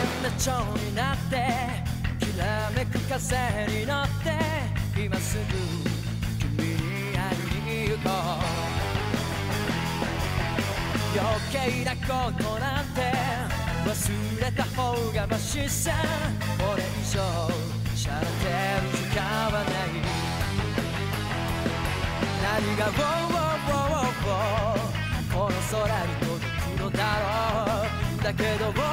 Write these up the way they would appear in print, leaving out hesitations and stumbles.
な蝶になってきらめく風に乗って今すぐ君に会いに行こう。余計なことなんて忘れた方がマシさ。これ以上しゃれてる時間はない。何がこの空に届くのだろう。だけど明日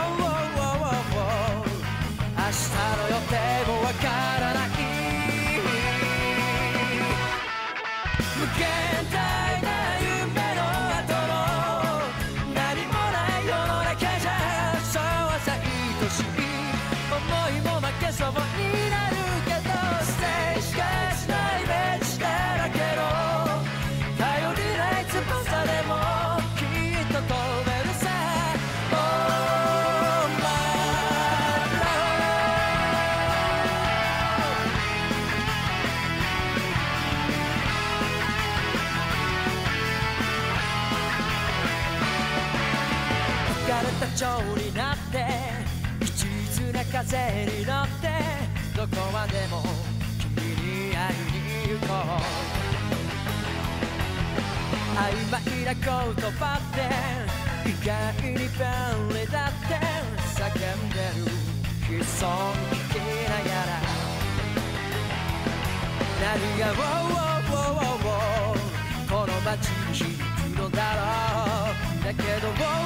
の予定もわからない。無限大な夢の後の何もない世の中じゃそうはさ愛しい思いも負けそうになるけどステージがしないイメージだらけの頼りない翼でもきっと飛べるさ。Oh my love 浮かれた蝶になって一途な風に乗ってどこまでも君に会いに行こう。曖昧な言葉って意外に便利だって叫んでる悲壮聞きながら何がこの街に響くのだろう。だけど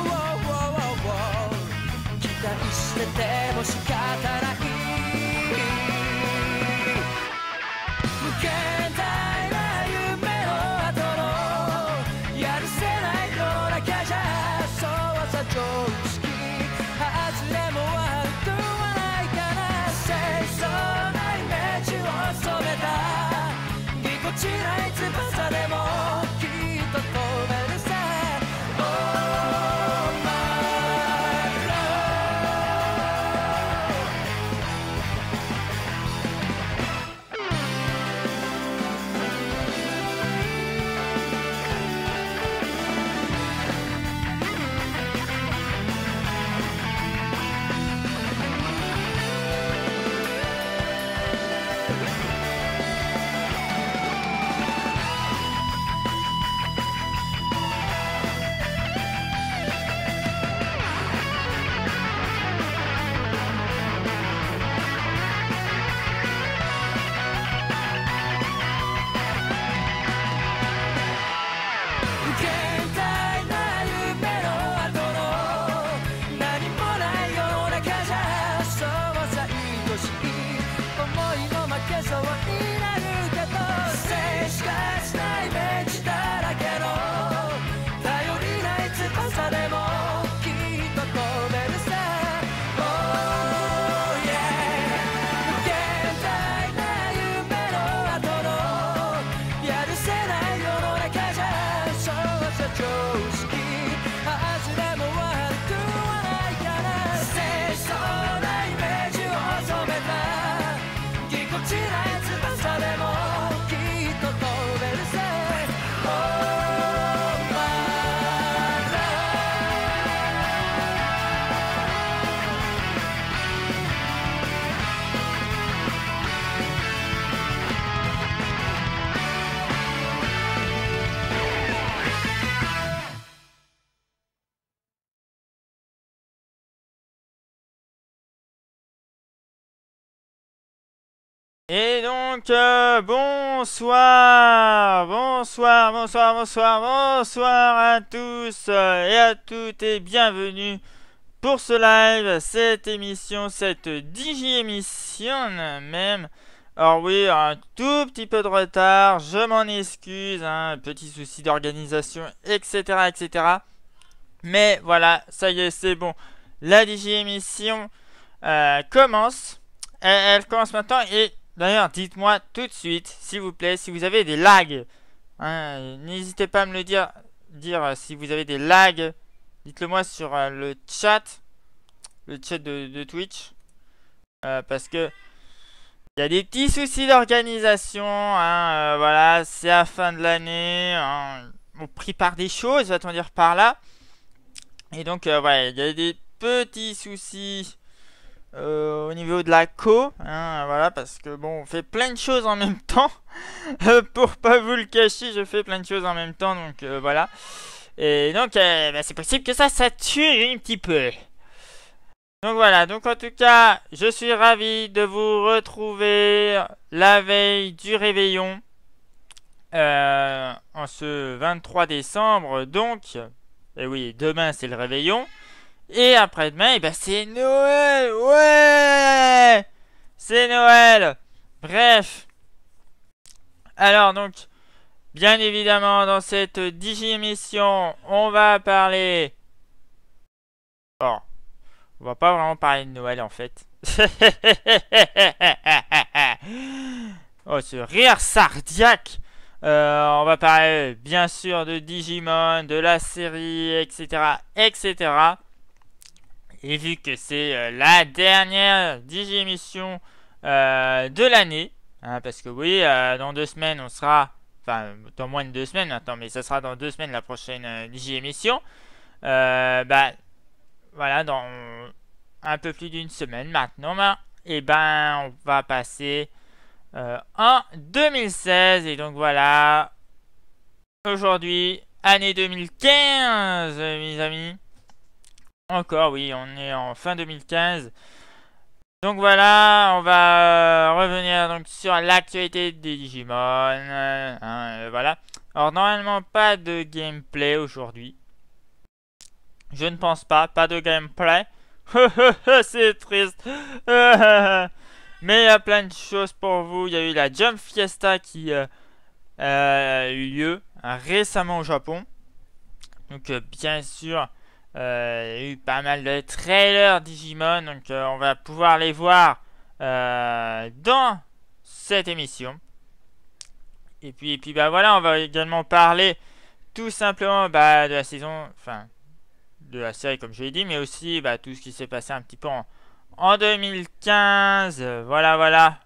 期待してても仕方ない。無限大な夢の後のやるせない世の中じゃそうさ常識外れも悪くはないから清楚なイメージを染めたぎこちない翼でもきっと飛べるさ。Oh my Et donc, bonsoir à tous et à toutes et bienvenue pour ce live, cette émission, cette digi-émission même. Alors oui, un tout petit peu de retard, je m'en excuse, hein, petit souci d'organisation, etc., etc. Mais voilà, ça y est, c'est bon. La digi-émission commence. Elle commence maintenant et... D'ailleurs, dites-moi tout de suite, s'il vous plaît, si vous avez des lags. Hein, n'hésitez pas à me le dire si vous avez des lags. Dites-le moi sur le chat de Twitch. Parce que il y a des petits soucis d'organisation. Hein, voilà, c'est la fin de l'année. Hein, on prépare des choses, va-t-on dire par là. Et donc, voilà, il y a des petits soucis au niveau de la co, voilà, parce que bon, on fait plein de choses en même temps. Pour pas vous le cacher, je fais plein de choses en même temps, donc voilà. Et donc, bah, c'est possible que ça sature un petit peu. Donc voilà, donc en tout cas, je suis ravi de vous retrouver la veille du réveillon. En ce 23 décembre, donc. Et oui, demain c'est le réveillon. Et après-demain, eh ben, c'est Noël. Ouais, c'est Noël. Bref. Alors donc, bien évidemment, dans cette digi-émission, on va parler... Bon, on va pas vraiment parler de Noël en fait. Oh, ce rire sardiaque. On va parler bien sûr de Digimon, de la série, etc. etc. Et vu que c'est la dernière digi-émission de l'année, hein, parce que oui, dans 2 semaines on sera... Enfin, dans moins de 2 semaines maintenant, mais ça sera dans 2 semaines la prochaine digi-émission. Bah, voilà, dans un peu plus d'1 semaine maintenant, bah, et ben on va passer en 2016. Et donc voilà, aujourd'hui, année 2015, mes amis. Encore, oui, on est en fin 2015. Donc voilà, on va revenir donc sur l'actualité des Digimon. Voilà. Alors normalement, pas de gameplay aujourd'hui. Je ne pense pas de gameplay. C'est triste. Mais il y a plein de choses pour vous. Il y a eu la Jump Fiesta qui a eu lieu récemment au Japon. Donc bien sûr, il y a eu pas mal de trailers Digimon. Donc on va pouvoir les voir dans cette émission. Et puis bah voilà, on va également parler tout simplement bah, de la saison, enfin de la série comme je l'ai dit, mais aussi bah, tout ce qui s'est passé un petit peu en 2015. Voilà.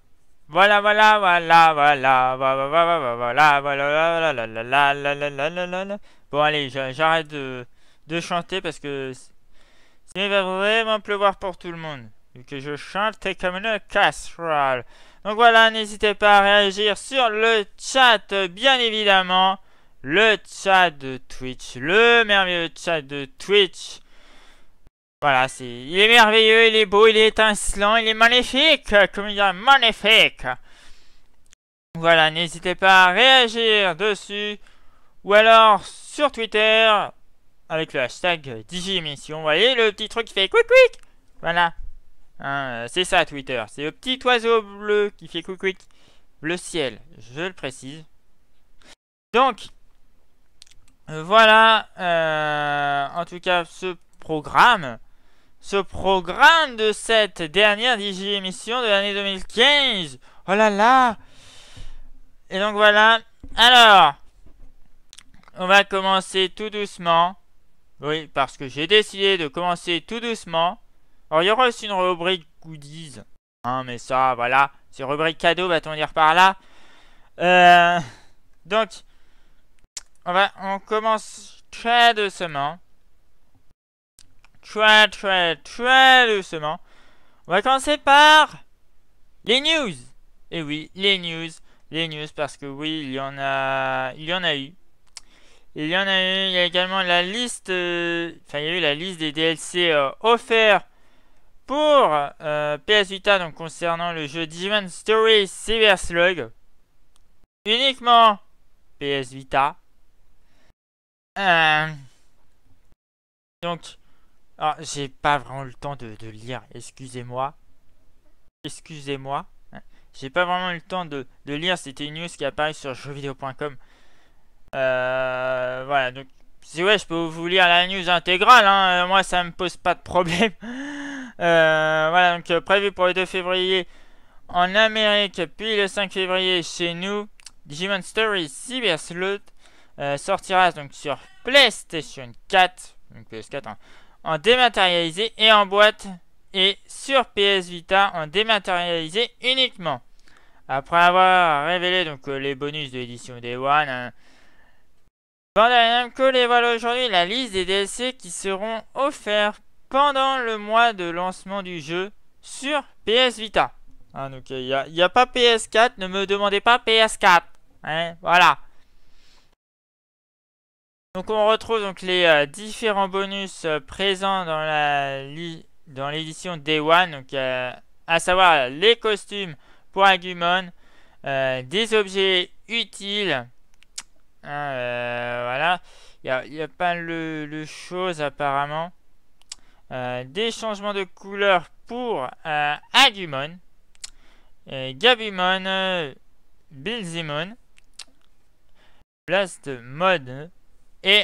Bon allez, j'arrête de chanter parce que il va vraiment pleuvoir pour tout le monde. Vu que je chante comme une casserole. Donc voilà, n'hésitez pas à réagir sur le chat, bien évidemment. Le chat de Twitch, le merveilleux chat de Twitch. Voilà, il est merveilleux, il est beau, il est étincelant, il est magnifique, comme il dit, magnifique. Voilà, n'hésitez pas à réagir dessus, ou alors sur Twitter, avec le hashtag DigiÉmission. Vous voyez le petit truc qui fait quick quick. Voilà, c'est ça Twitter, c'est le petit oiseau bleu qui fait quick quick. Le ciel, je le précise. Donc, voilà, en tout cas, ce programme de cette dernière digi-émission de l'année 2015. Oh là là. Et donc voilà. Alors, on va commencer tout doucement. Oui, parce que j'ai décidé de commencer tout doucement. Alors, il y aura aussi une rubrique goodies. Mais ça, voilà. C'est rubrique cadeau, va-t-on dire par là. Donc, on commence très doucement. Très doucement. On va commencer par les news. Et oui, les news parce que oui, il y en a eu. Il y a également la liste, enfin il y a eu la liste des DLC offerts pour PS Vita, donc concernant le jeu Digimon Story Cyber Slug. Uniquement PS Vita. Donc, alors, j'ai pas vraiment le temps de lire, excusez-moi. J'ai pas vraiment eu le temps de lire, c'était une news qui apparaît sur jeuxvideo.com. Voilà, donc si ouais, je peux vous lire la news intégrale, moi ça me pose pas de problème. Voilà, donc prévu pour le 2 février en Amérique, puis le 5 février chez nous, Digimon Story Cyber Sleuth sortira donc sur PlayStation 4, donc PS4 en dématérialisé et en boîte, et sur PS Vita en dématérialisé uniquement. Après avoir révélé donc les bonus de l'édition Day One, Bandai Namco dévoile aujourd'hui la liste des DLC qui seront offerts pendant le mois de lancement du jeu sur PS Vita. Hein, donc il n'y a pas PS4, ne me demandez pas PS4. Hein, voilà. Donc on retrouve donc les différents bonus présents dans l'édition Day One, donc à savoir les costumes pour Agumon, des objets utiles, hein, voilà, il y a pas de choses apparemment, des changements de couleur pour Agumon, Gabumon, Bilzimon, Blast Mode et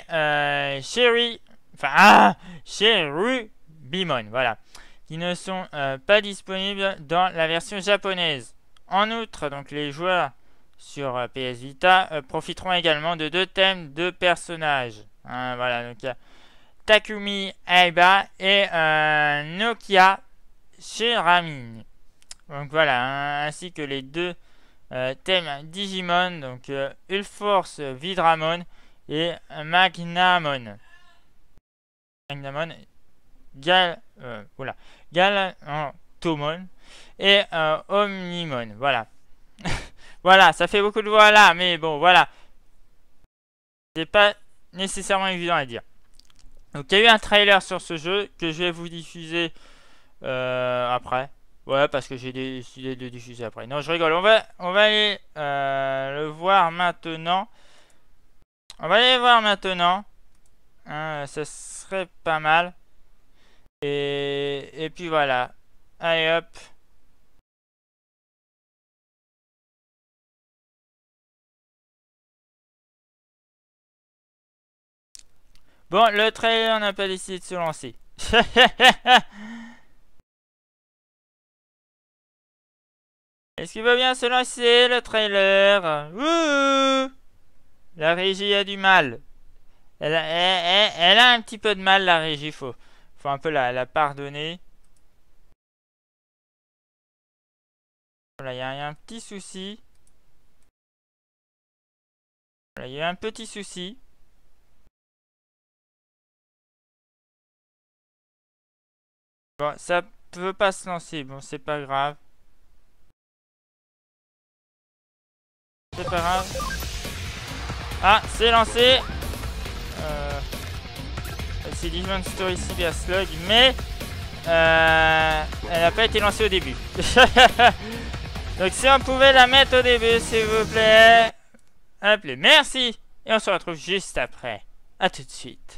Cherubimon, voilà, qui ne sont pas disponibles dans la version japonaise. En outre, donc les joueurs sur PS Vita profiteront également de 2 thèmes de personnages. Hein, voilà, donc il y a Takumi Aiba et Nokia Shiramine. Donc voilà, hein, ainsi que les 2 thèmes Digimon, donc Ulforce Vidramon et Magnamon. Galantomon et Omnimon. Voilà. Voilà, ça fait beaucoup de voix là, mais bon, voilà. C'est pas nécessairement évident à dire. Donc, il y a eu un trailer sur ce jeu que je vais vous diffuser après. Ouais, parce que j'ai décidé de diffuser après. Non, je rigole. On va aller le voir maintenant. On va aller voir maintenant. Hein, ça serait pas mal. Et puis voilà. Allez hop. Bon, le trailer n'a pas décidé de se lancer. Est-ce qu'il va bien se lancer, le trailer? Wouhou! La régie a du mal. Elle a un petit peu de mal, la régie. Faut un peu la pardonner. Voilà, il y a un petit souci. Voilà, il y a un petit souci. Bon, ça peut pas se lancer. Bon, c'est pas grave. C'est pas grave. Ah, c'est lancé. C'est Digimon Story Cyber Slug, mais elle n'a pas été lancée au début. Donc si on pouvait la mettre au début, s'il vous plaît. Appelez, merci. Et on se retrouve juste après. A tout de suite.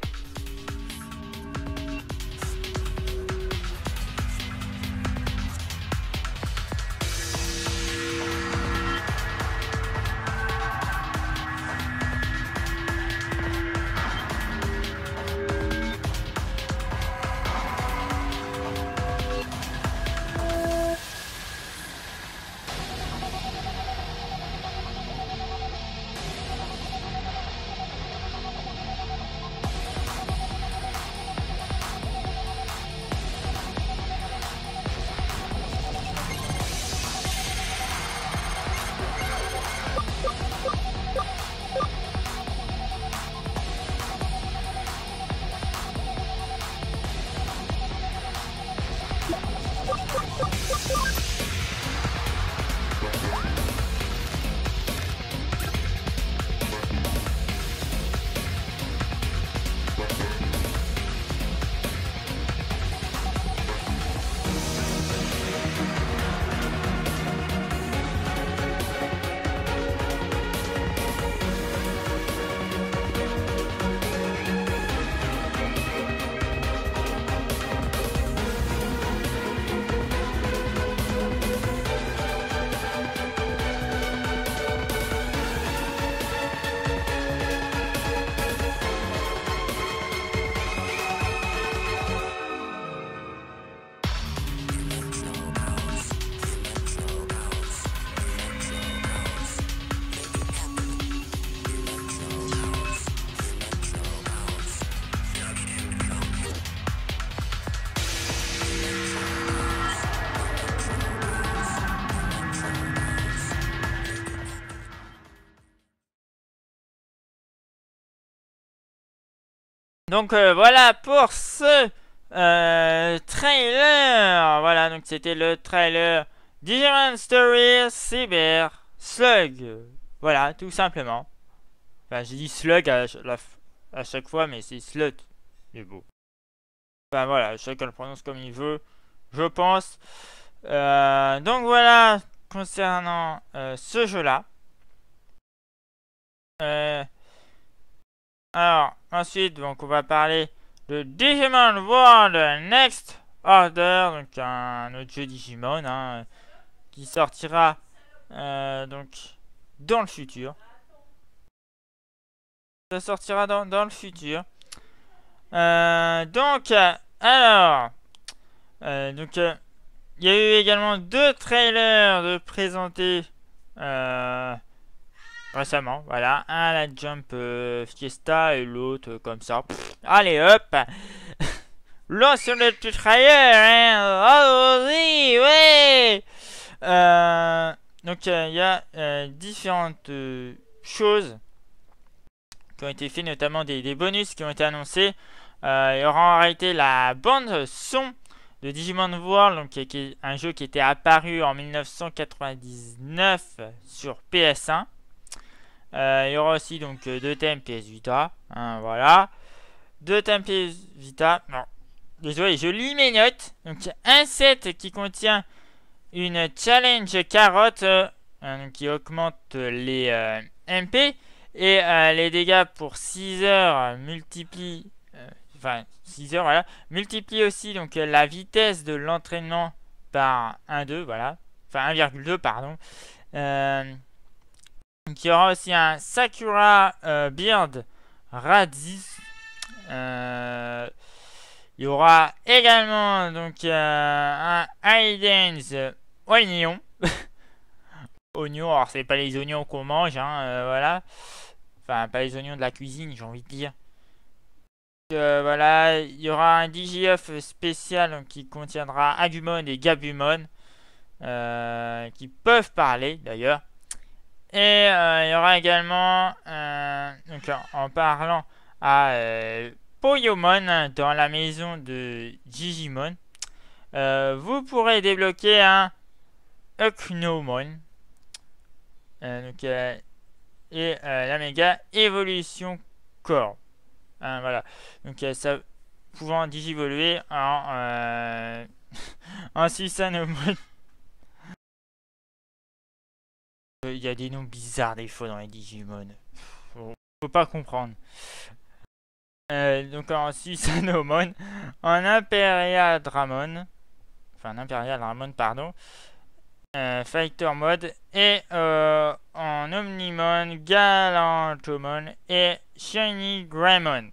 Donc voilà pour ce trailer. Voilà, donc c'était le trailer Digimon Story Cyber Slug. Voilà, tout simplement. Enfin, j'ai dit slug à chaque fois, mais c'est slug. C'est beau. Enfin voilà, chacun le prononce comme il veut, je pense. Donc voilà, concernant ce jeu-là. Alors, ensuite, donc on va parler de Digimon World Next Order, donc un autre jeu Digimon hein, qui sortira donc dans le futur. Ça sortira dans le futur. Donc, alors, donc, il y a eu également 2 trailers de présentés récemment. Voilà, un à la Jump Fiesta et l'autre comme ça. Allez hop, lance le petit trailer, hein. Allons-y, ouais. Donc, il y a différentes choses qui ont été faits, notamment des bonus qui ont été annoncés. Il y aura en réalité la bande son de Digimon World, donc qui est un jeu qui était apparu en 1999 sur PS1. Il y aura aussi donc 2 thèmes PS Vita, hein, voilà. 2 thèmes PS Vita. Non, désolé, je lis mes notes. Donc un set qui contient une challenge carotte qui augmente les MP. Et les dégâts pour 6 heures multiplient, enfin 6 heures voilà, multiplient aussi donc la vitesse de l'entraînement par 1,2 voilà, enfin 1,2 pardon. Donc il y aura aussi un Sakura Beard Radis. Il y aura également donc un Aiden's Oignon. Oignons, alors c'est pas les oignons qu'on mange, hein, voilà. Enfin, pas les oignons de la cuisine, j'ai envie de dire. Voilà, il y aura un DGF spécial donc, qui contiendra Agumon et Gabumon, qui peuvent parler d'ailleurs. Et il y aura également, donc, en parlant à Poyomon dans la maison de Digimon, vous pourrez débloquer un Uknomon. Donc, et la méga évolution corps. Voilà. Donc ça pouvant digivoluer en en Susanomon. Il y a des noms bizarres des fois dans les Digimon. Faut pas comprendre. Donc en Susanomon, en Imperial Dramon, enfin en Imperial Dramon pardon. Fighter Mode et en Omnimon, Galantomon et Shiny Greymon.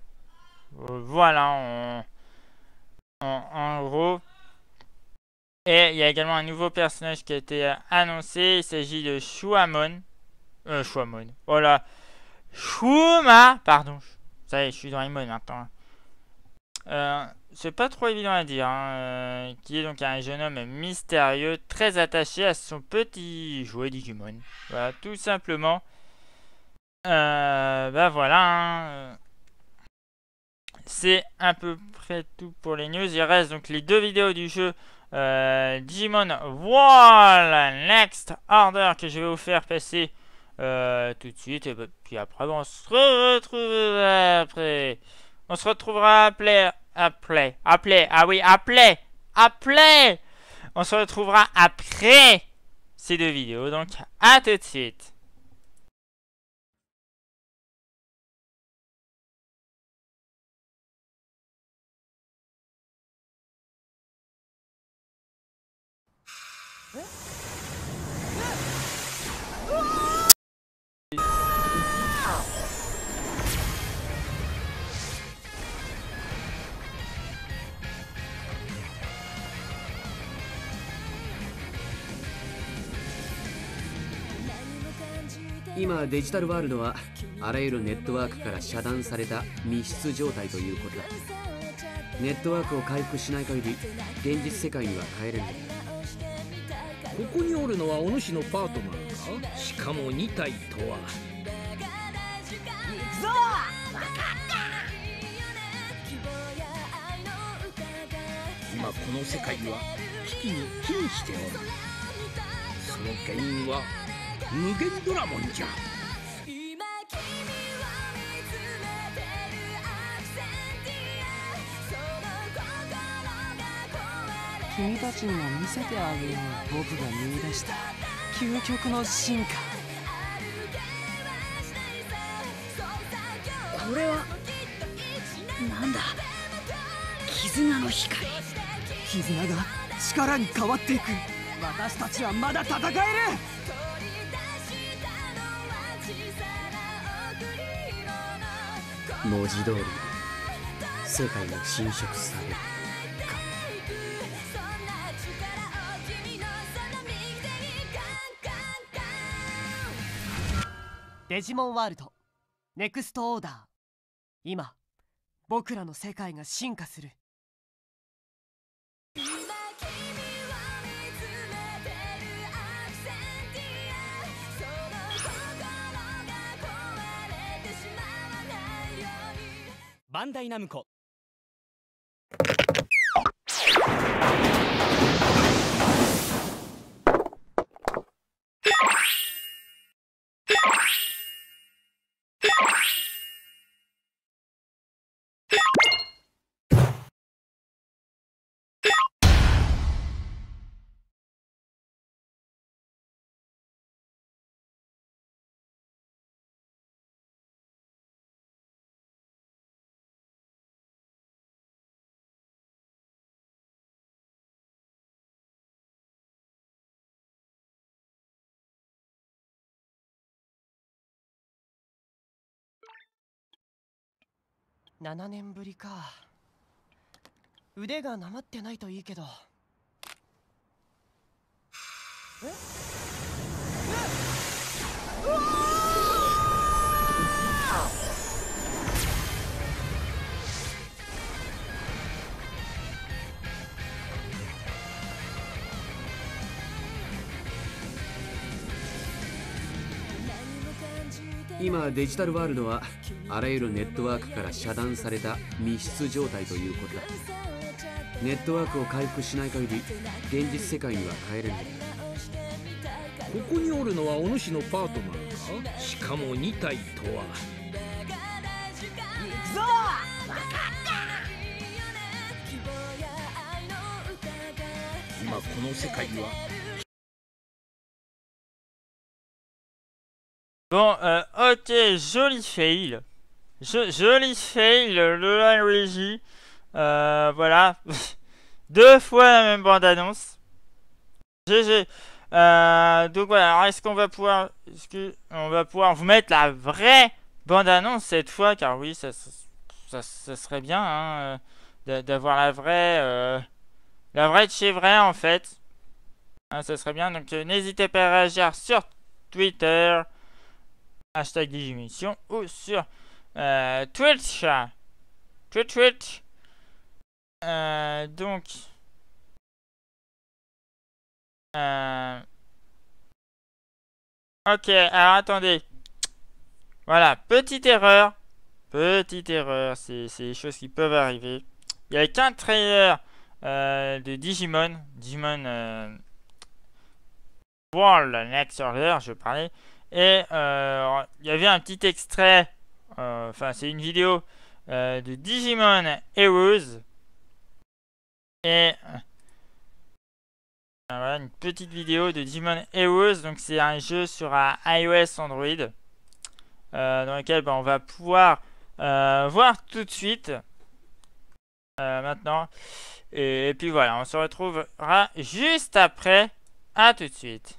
Voilà en gros. Et il y a également un nouveau personnage qui a été annoncé. Il s'agit de Shuamon. Shuamon. Voilà. Shuma. Pardon. Ça y est, je suis dans les modes maintenant. C'est pas trop évident à dire, hein, qui est donc un jeune homme mystérieux, très attaché à son petit jouet Digimon. Voilà, tout simplement. Bah voilà, hein, c'est à peu près tout pour les news. Il reste donc les 2 vidéos du jeu Digimon World Next Order que je vais vous faire passer tout de suite. Et puis après, on se retrouvera après. On se retrouvera après. Ah oui, après. On se retrouvera après ces 2 vidéos. Donc, à tout de suite. 今デジタルワールドはあらゆるネットワークから遮断された密室状態ということだ。ネットワークを回復しない限り現実世界には帰れない。 ここにおるのはお主のパートナーか？しかも2体とは。行くぞ！分かった！ この世界は危機に瀕しておる。その原因は無限ドラゴンじゃ。 君たちにも見せてあげよう。僕が見出した究極の進化。 これはなんだ。絆の光。 絆が力に変わっていく。私たちはまだ戦える。 文字通り世界が侵食されるか。 デジモンワールドネクストオーダー。今僕らの世界が進化する。 バンダイナムコ。 7年ぶりか。腕がなまってないといいけど。え？うわー！ 今デジタルワールドはあらゆるネットワークから遮断された密室状態ということだ。ネットワークを回復しない限り現実世界には帰れない。 ここにおるのはお主のパートナーか。しかも2体とは。 行くぞ！ 今この世界は Bon, ok, joli fail. Joli fail de la régie. Voilà. 2 fois la même bande-annonce. GG. Donc voilà, alors est-ce qu'on va pouvoir... on va pouvoir vous mettre la vraie bande-annonce cette fois? Car oui, ça serait bien hein, d'avoir la vraie de chez vrai en fait. Hein, ça serait bien. Donc n'hésitez pas à réagir sur Twitter. Hashtag Digimission ou sur Twitch. Twitch. Donc. Ok, alors attendez. Voilà, petite erreur. Petite erreur, c'est des choses qui peuvent arriver. Il n'y avait qu'un trailer de Digimon. Digimon World Next Order, je parlais. Et il y avait un petit extrait, enfin c'est une vidéo de Digimon Heroes. Et voilà, une petite vidéo de Digimon Heroes. Donc c'est un jeu sur iOS Android. Dans lequel on va pouvoir voir tout de suite. Maintenant. Et puis voilà, on se retrouvera juste après. À tout de suite.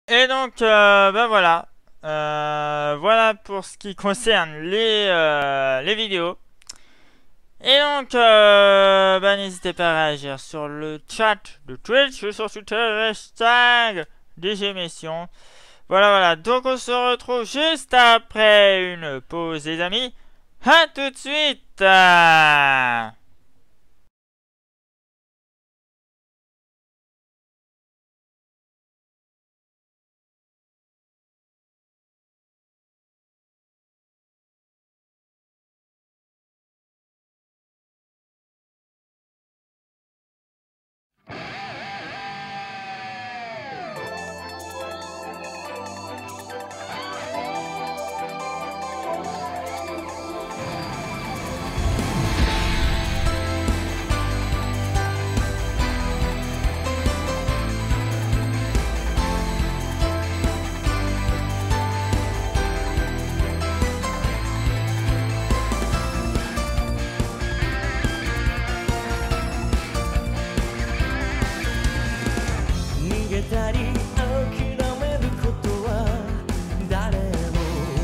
Et donc, ben voilà. Voilà pour ce qui concerne les vidéos. Et donc, bah, n'hésitez pas à réagir sur le chat de Twitch ou sur Twitter, hashtag DGémission. Voilà, voilà. Donc, on se retrouve juste après une pause, les amis. À tout de suite. 逃げたり諦めることは誰も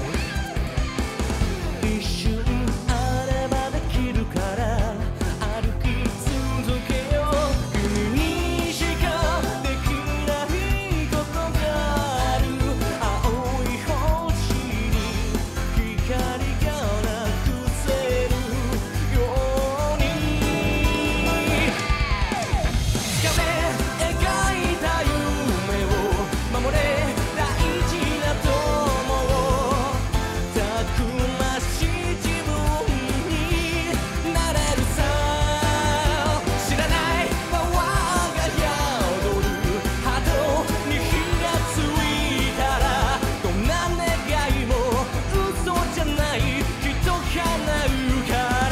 一瞬あればできるから歩き続けよう君にしかできないことがある青い星に光がなくせるようにつかめ描いた夢を守れ大事な友をたくましい自分になれるさ知らないパワーが宿る波動に火がついたらどんな願いも嘘じゃないきっと叶うから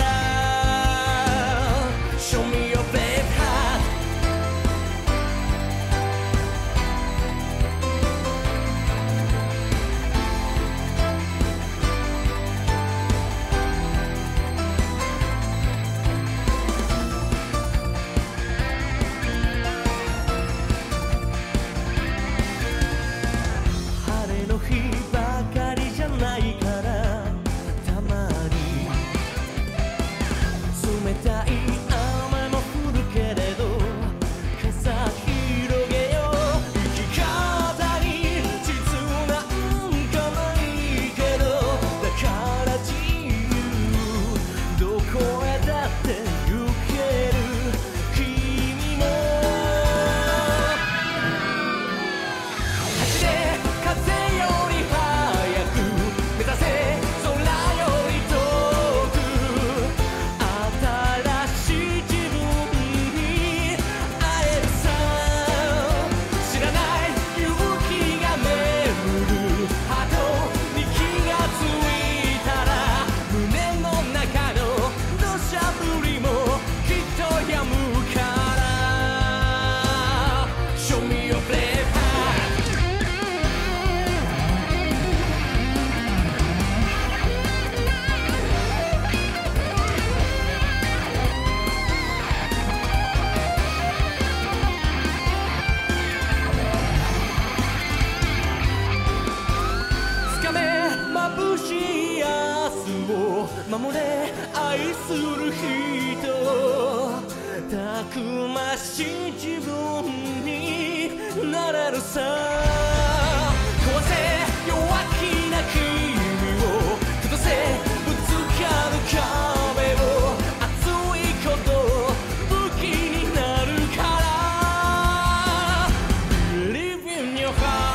Show me your brave heart晴れの日ばかりじゃないからたまに冷たい雨も降るけれど傘広げよう生き方に地図なんかないけどだから自由どこへだって行ける君も走れ風より速く目指せ空より遠く新しい自分に会えるさ知らない勇気が眠る波動に気がついたら胸の中の土砂降りもきっと止むから Show me your brave heartつかめ眩しい明日を守れ愛する人たくましい自分になれるさ壊せ弱気な君を崩せぶつかる壁を熱いこと武器になるから Believe in your heart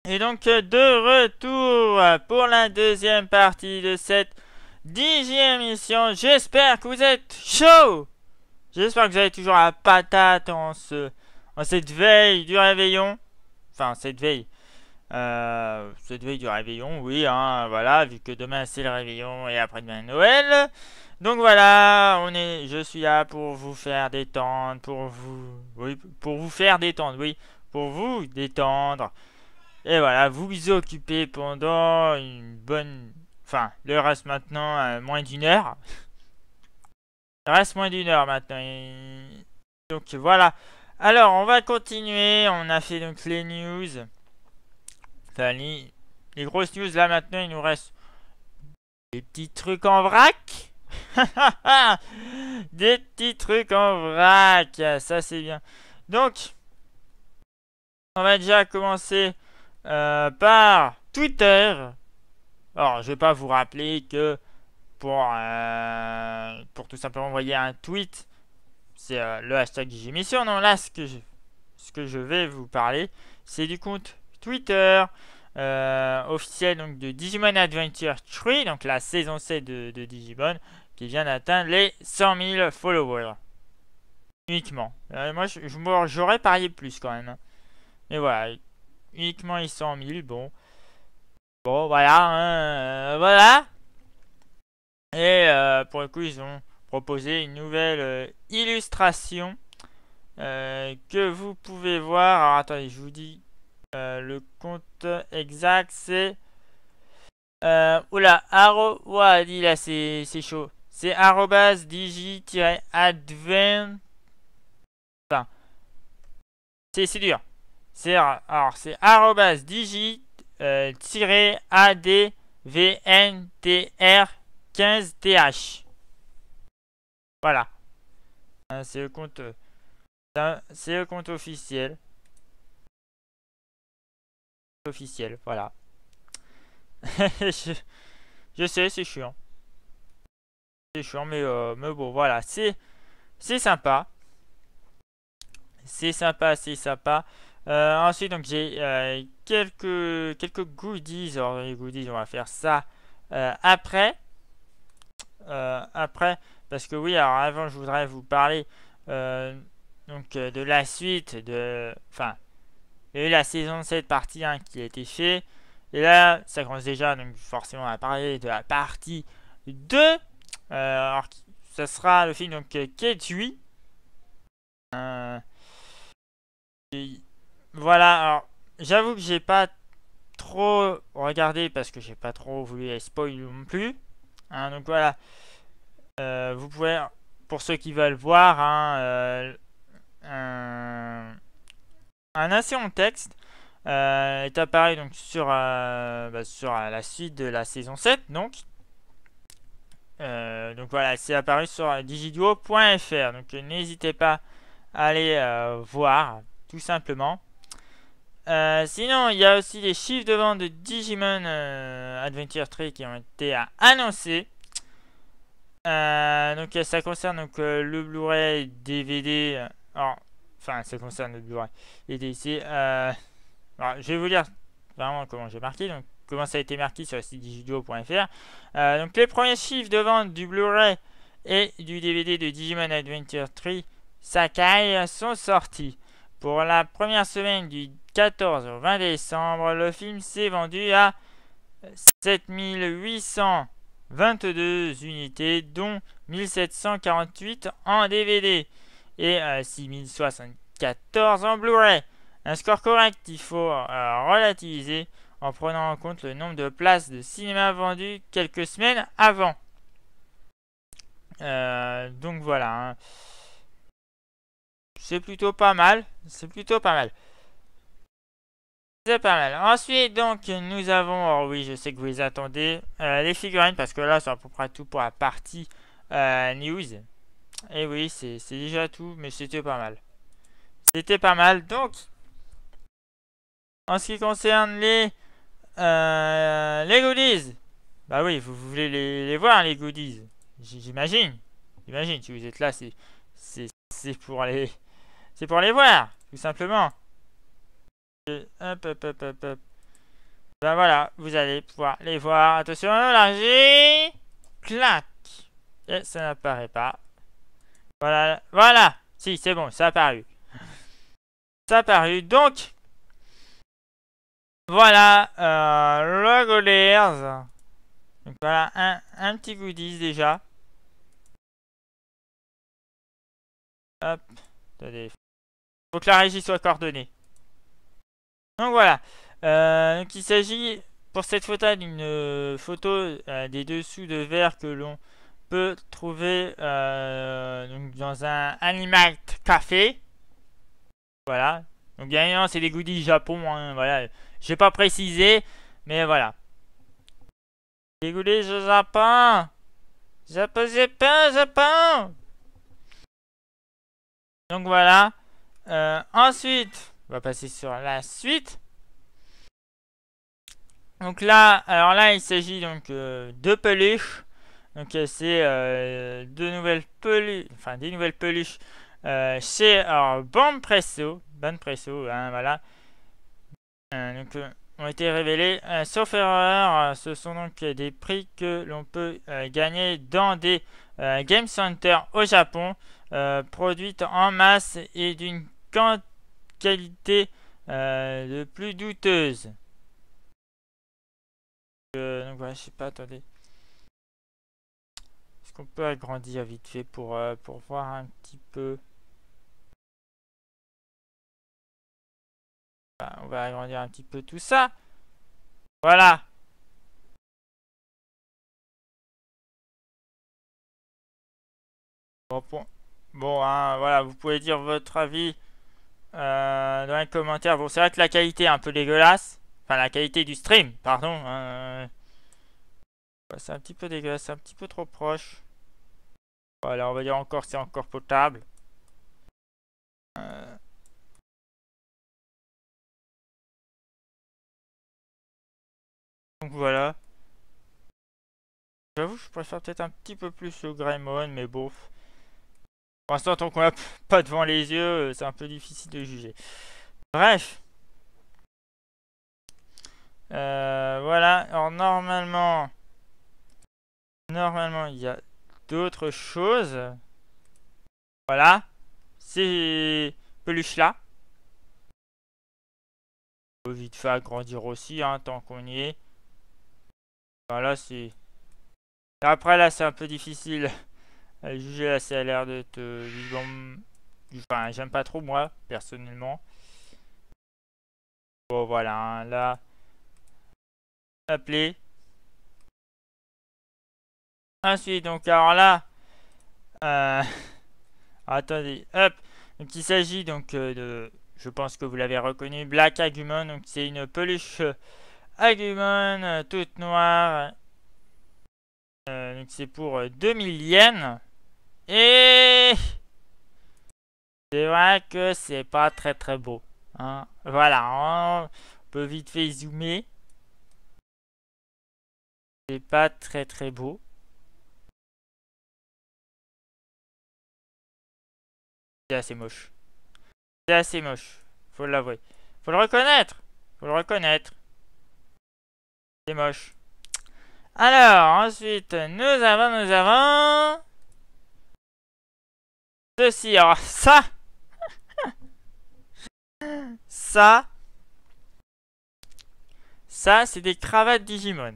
Et donc de retour pour la deuxième partie de cette 10e émission. J'espère que vous êtes chaud. J'espère que vous avez toujours la patate en cette veille du réveillon. Enfin, cette veille du réveillon, oui, hein, voilà, vu que demain c'est le réveillon et après-demain Noël. Donc voilà, je suis là pour vous faire détendre, pour vous faire détendre, oui, pour vous détendre. Et voilà, vous occuper pendant une bonne... Enfin, il reste maintenant moins d'1 heure. Il reste moins d'1 heure maintenant. Donc voilà. Alors, on va continuer. On a fait donc les news. Enfin, les grosses news, là maintenant, il nous reste des petits trucs en vrac. Des petits trucs en vrac. Ça, c'est bien. Donc, on va déjà commencer par Twitter. Alors, je vais pas vous rappeler que pour tout simplement envoyer un tweet, c'est le hashtag DigiEmission. Non, là, ce que je vais vous parler, c'est du compte Twitter officiel donc de Digimon Adventure 3, donc la saison 7 de Digimon, qui vient d'atteindre les 100 000 followers. Uniquement. Moi, j'aurais parié plus quand même. Mais voilà. Uniquement les 100 000, bon. Bon, voilà, hein, voilà. Et pour le coup, ils ont proposé une nouvelle illustration que vous pouvez voir. Alors, attendez, je vous dis le compte exact, c'est... oula, ouah, dis là, c'est chaud. C'est @digi-advent... Enfin, c'est dur. Alors, c'est @digi-advntr15th. Voilà. C'est le compte officiel. Voilà. je sais, c'est chiant. C'est chiant, mais bon, voilà. C'est sympa. C'est sympa. Ensuite, donc j'ai quelques goodies. Alors, les goodies, on va faire ça après. Parce que oui, alors avant, je voudrais vous parler donc de la suite enfin, il y a eu la saison 7 partie 1 qui a été fait. Et là, ça commence déjà, donc forcément à parler de la partie 2. Alors, ça sera le film donc Ketui. Voilà, alors j'avoue que j'ai pas trop regardé parce que j'ai pas trop voulu spoiler non plus. Hein, donc voilà, vous pouvez, pour ceux qui veulent voir, un assez long texte est apparu donc sur la suite de la saison 7. Donc voilà, c'est apparu sur digiduo.fr. Donc n'hésitez pas à aller voir, tout simplement. Sinon, il y a aussi les chiffres de vente de Digimon Adventure 3 qui ont été annoncés. Donc ça concerne donc, le Blu-ray DVD. Enfin, ça concerne le Blu-ray et DC. Alors, je vais vous lire vraiment comment j'ai marqué. Donc, comment ça a été marqué sur le site digiduo.fr. Donc, les premiers chiffres de vente du Blu-ray et du DVD de Digimon Adventure 3 Sakai sont sortis. Pour la première semaine du 14 au 20 décembre, le film s'est vendu à 7822 unités, dont 1748 en DVD et 6074 en Blu-ray. Un score correct, il faut relativiser en prenant en compte le nombre de places de cinéma vendues quelques semaines avant. Donc voilà. Hein. C'est plutôt pas mal. Ensuite, donc, nous avons... Oh oui, je sais que vous les attendez. Les figurines, parce que là, c'est à peu près tout pour la partie news. Et oui, c'est déjà tout, mais c'était pas mal. Donc, en ce qui concerne les goodies. Bah oui, vous voulez les voir, les goodies. J'imagine, si vous êtes là, c'est pour les... C'est pour les voir, tout simplement. Hop. Ben voilà, vous allez pouvoir les voir. Attention, élargi. Clac. Et ça n'apparaît pas. Voilà, voilà. Si, c'est bon, ça a apparu. Ça a apparu. Donc, voilà, le Golears. Donc voilà, un petit goodies déjà. Hop, attendez. Faut que la régie soit coordonnée. Donc voilà. Donc il s'agit pour cette photo d'une photo des dessous de verre que l'on peut trouver donc dans un Animal Café. Voilà. Donc bien évidemment c'est des goodies Japon. Hein, voilà. J'ai pas précisé, mais voilà. Des goodies Japon. Japon. Donc voilà. Ensuite, on va passer sur la suite. Donc là, alors là, il s'agit donc de peluches. Donc c'est deux nouvelles peluches, enfin des nouvelles peluches chez Banpresso, hein, voilà. Donc ont été révélées. Sauf erreur, ce sont donc des prix que l'on peut gagner dans des Game Center au Japon, produites en masse et d'une qualité de plus douteuse. Donc voilà, je sais pas, attendez. Est-ce qu'on peut agrandir vite fait pour voir un petit peu. Voilà, on va agrandir un petit peu tout ça. Voilà. Bon, hein, voilà, vous pouvez dire votre avis dans les commentaires. Bon, c'est vrai que la qualité est un peu dégueulasse. Enfin, la qualité du stream, pardon. Hein, c'est un petit peu dégueulasse, c'est un petit peu trop proche. Voilà, on va dire encore c'est encore potable. Donc voilà. J'avoue, je préfère peut-être un petit peu plus le Greymon, mais bon. Pour l'instant, tant qu'on l'a pas devant les yeux, c'est un peu difficile de juger. Bref. Voilà. Alors normalement, il y a d'autres choses. Voilà. Ces peluches-là. On peut vite fait agrandir aussi, hein, tant qu'on y est. Voilà, c'est... Après, là, c'est un peu difficile à juger. Là, ça a l'air de te... Enfin, j'aime pas trop, moi, personnellement. Bon, voilà, hein, là... Appelé. Ensuite, donc, alors là... attendez, hop. Donc, il s'agit donc de... Je pense que vous l'avez reconnu, Black Agumon. Donc, c'est une peluche Agumon toute noire. Donc, c'est pour 2000 yens. Et... c'est vrai que c'est pas très très beau. Hein. Voilà, on peut vite fait zoomer. C'est pas très très beau. C'est assez moche. C'est assez moche. Faut l'avouer. Faut le reconnaître. Faut le reconnaître. C'est moche. Alors, ensuite, nous avons... ceci. Alors, ça... Ça, c'est des cravates Digimon.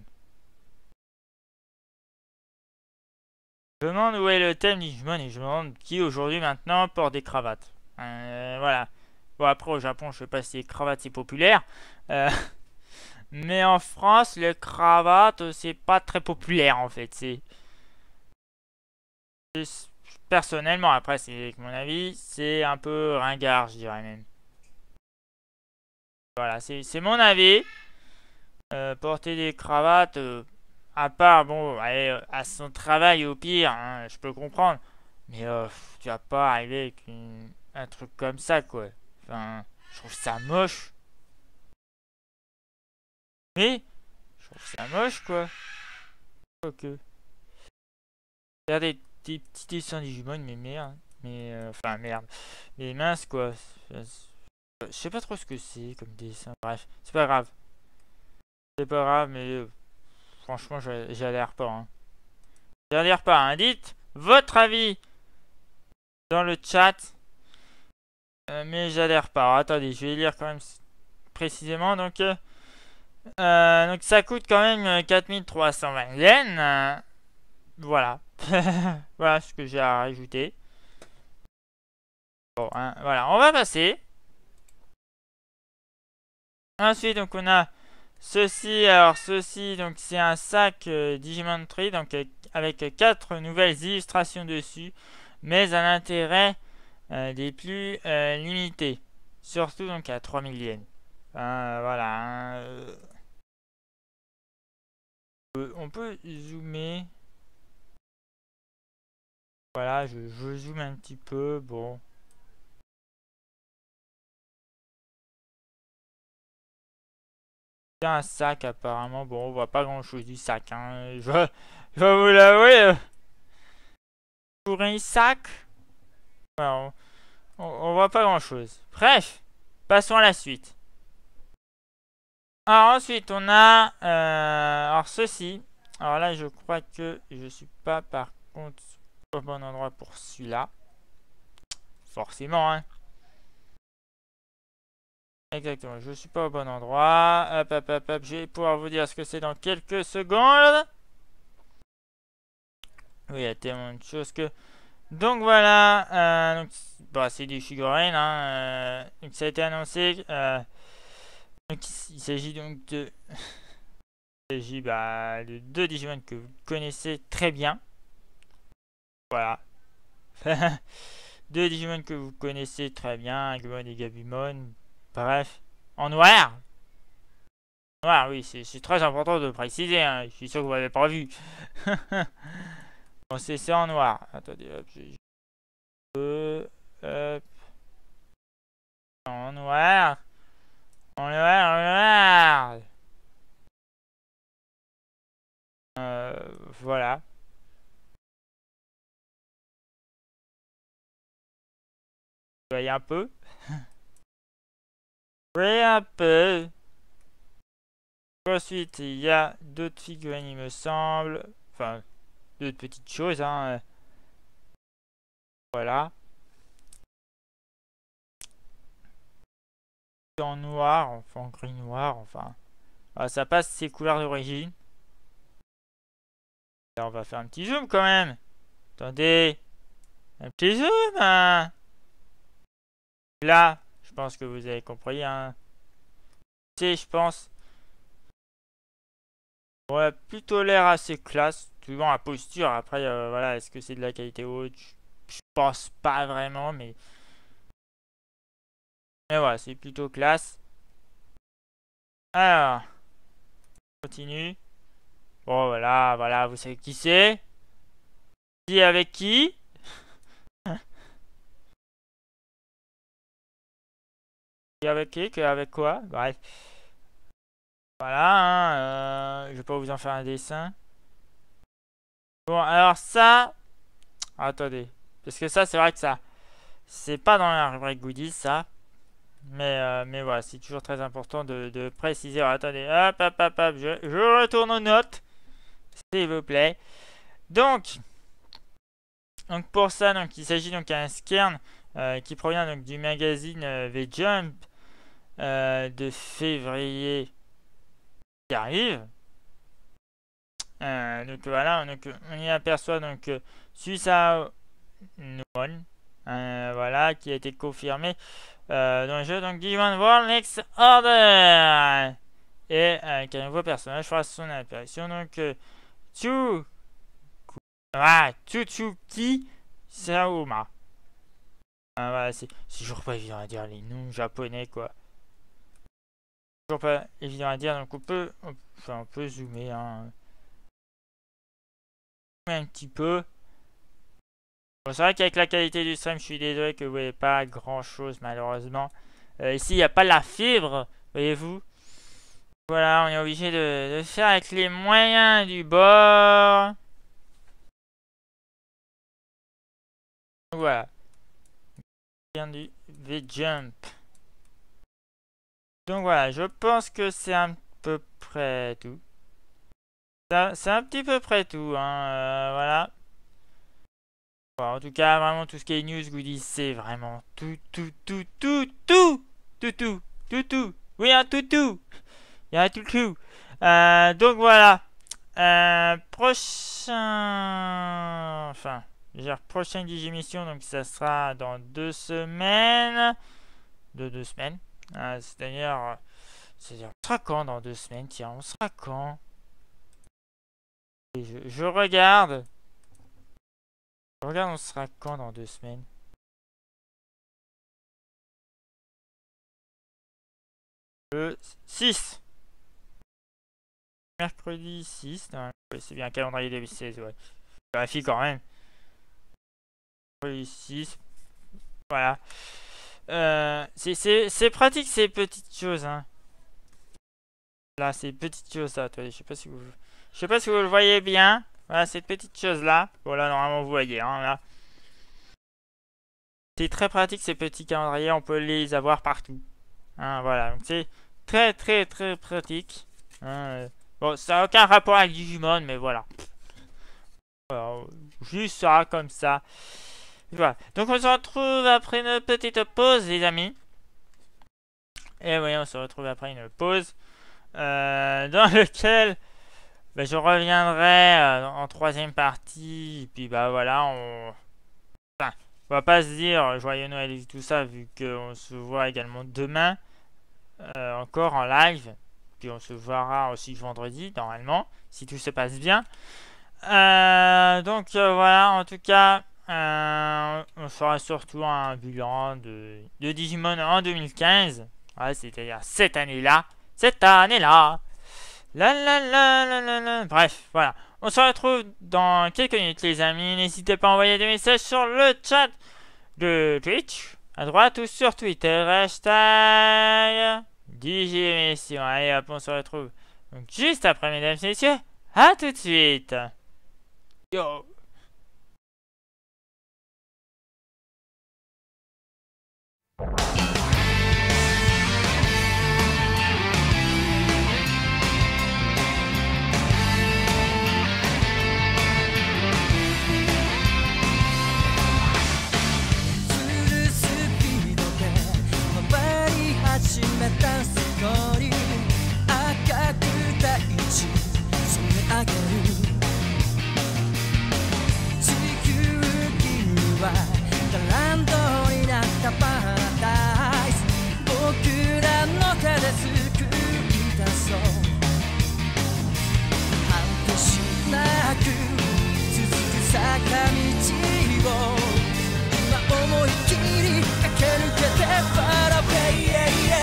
Je me demande où est le thème Digimon et je me demande qui aujourd'hui maintenant porte des cravates. Voilà. Bon, après au Japon, je sais pas si les cravates c'est populaire. Mais en France, les cravates c'est pas très populaire en fait. Personnellement, après c'est mon avis, c'est un peu ringard, je dirais même. Voilà, c'est mon avis. Porter des cravates, à part, bon, allez, à son travail au pire, hein, je peux comprendre. Mais tu vas pas arriver avec un truc comme ça, quoi. Enfin, je trouve ça moche. Mais, je trouve ça moche, quoi. Ok. Regardez des petits dessins Digimon, mais merde. Mais, enfin, merde. Mais mince, quoi. Je sais pas trop ce que c'est comme dessin. Bref, c'est pas grave. C'est pas grave, mais franchement, j'adhère pas. Hein. J'adhère pas. Hein. Dites votre avis dans le chat. Mais j'adhère pas. Alors, attendez, je vais lire quand même précisément. Donc ça coûte quand même 4320 yens. Voilà. Voilà ce que j'ai à rajouter. Bon, hein, voilà. On va passer. Ensuite, donc on a ceci. Alors ceci, donc c'est un sac Digimon Tree, donc avec 4 nouvelles illustrations dessus, mais à l'intérêt des plus limités. Surtout donc à 3000 yens. Voilà. Hein, on peut zoomer. Voilà, je zoome un petit peu. Bon. C'est un sac apparemment. Bon, on voit pas grand chose du sac. Hein. Je vais vous l'avouer. Pour un sac, voilà, on voit pas grand chose. Bref, passons à la suite. Alors ensuite, on a alors ceci. Alors là, je crois que je suis pas par contre au bon endroit pour celui-là. Forcément, hein. Exactement, je suis pas au bon endroit. Hop, hop, hop, hop. Je vais pouvoir vous dire ce que c'est dans quelques secondes. Oui, il y a tellement de choses que... Donc voilà, donc, bah, c'est des figurines. Hein, donc ça a été annoncé. Donc il s'agit donc de... il s'agit de deux Digimon que vous connaissez très bien. Voilà. Deux Digimon que vous connaissez très bien, Agumon et Gabumon. Bref, en noir. Noir, oui, c'est très important de préciser. Hein. Je suis sûr que vous l'avez pas vu. Bon, c'est en noir. Attendez, hop, hop. En noir. En noir, en noir. Voilà. Vous voyez un peu. Oui, un peu. Ensuite, il y a d'autres figurines, il me semble. Enfin, d'autres petites choses. Hein. Voilà. En noir, enfin en gris noir, enfin. Ah, ça passe ses couleurs d'origine. Là, on va faire un petit zoom quand même. Attendez. Un petit zoom. Hein. Là, je pense que vous avez compris. Hein. C'est, je pense. Ouais, plutôt l'air assez classe. Souvent la posture. Après, voilà, est-ce que c'est de la qualité haute? Je pense pas vraiment, mais. Mais voilà, c'est plutôt classe. Alors. On continue. Bon, voilà, voilà, vous savez qui c'est. Qui avec qui? Qui avec qui? Qui avec quoi? Bref. Voilà, hein, je vais pas vous en faire un dessin. Bon, alors ça... Attendez. Parce que ça, c'est vrai que ça... C'est pas dans la rubrique goodies, ça. Mais voilà, c'est toujours très important de préciser. Alors, attendez, hop, hop, hop, hop. Je retourne aux notes. S'il vous plaît. Donc pour ça, donc, il s'agit donc d'un scan qui provient donc du magazine The Jump de février qui arrive. Donc voilà, donc, on y aperçoit donc Suisao Nomon, voilà, qui a été confirmé dans le jeu donc Digimon World Next Order et qu'un nouveau personnage fera son apparition donc Tsutsuki Saoma. Voilà, c'est toujours pas évident à dire les noms japonais quoi. Toujours pas évident à dire donc on peut zoomer hein. Un petit peu. Bon, c'est vrai qu'avec la qualité du stream, je suis désolé que vous voyez pas grand chose malheureusement. Ici, il n'y a pas la fibre, voyez-vous. Voilà, on est obligé de faire avec les moyens du bord. Voilà. Vient du V-Jump. Donc voilà, je pense que c'est un peu près tout. C'est un petit peu près tout, hein, voilà. Bon, en tout cas, vraiment, tout ce qui est news, goodies, c'est vraiment tout. Oui, un tout. Il y a un tout. Donc voilà. Prochaine Digimission, donc ça sera dans 2 semaines. 2 semaines. C'est-à-dire, on sera quand dans 2 semaines? Tiens, on sera quand? Et je regarde. On sera quand dans 2 semaines? Le 6. Mercredi 6. Ouais, c'est bien, calendrier 2016, ouais. Je vérifie quand même. Mercredi 6. Voilà. C'est pratique ces petites choses, hein. Là, ces petites choses là, attendez, je sais pas si vous le voyez bien. Voilà, cette petite chose là. Voilà, normalement vous voyez, hein, là. C'est très pratique ces petits calendriers, on peut les avoir partout. Hein, voilà, donc c'est très pratique. Hein, bon, ça n'a aucun rapport avec Digimon, mais voilà. Alors, juste ça, comme ça. Voilà. Donc on se retrouve après une petite pause, les amis. Et oui, on se retrouve après une pause. Dans lequel je reviendrai en 3e partie. Et puis bah voilà, on va pas se dire joyeux Noël et tout ça, vu qu'on se voit également demain encore en live. Puis on se verra aussi vendredi normalement, si tout se passe bien. Donc voilà, en tout cas, on fera surtout un bilan de Digimon en 2015. Ouais, c'est-à-dire cette année-là. Bref, voilà. On se retrouve dans quelques minutes, les amis. N'hésitez pas à envoyer des messages sur le chat de Twitch, à droite ou sur Twitter. Hashtag Digimission. Allez hop, on se retrouve donc juste après, mesdames et messieurs. À tout de suite. Yo. 始めたそこに赤く大地染め上げる地球儀にはガランドになったパラダイス僕らの手で救い出そう果てしなく続く坂道を今思いっきり駆け抜けてパラベイ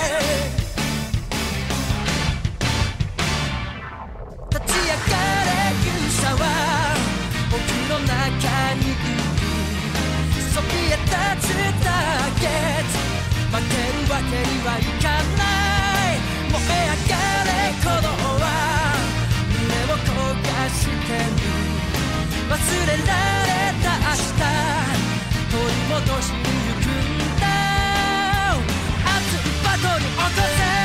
立ち上がれ勇者は僕の中にいるそびえ立つターゲット負けるわけにはいかない燃え上がれ鼓動は胸を焦がしてる忘れられた明日取り戻しに行くんだ熱いバトル起こせ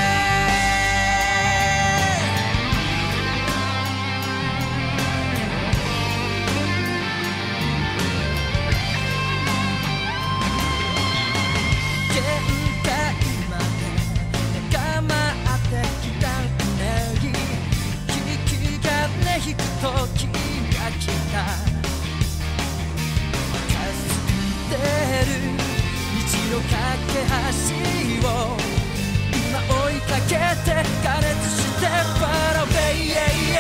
時が来た近づいてる道の架け橋を今追いかけて加熱してパラベイ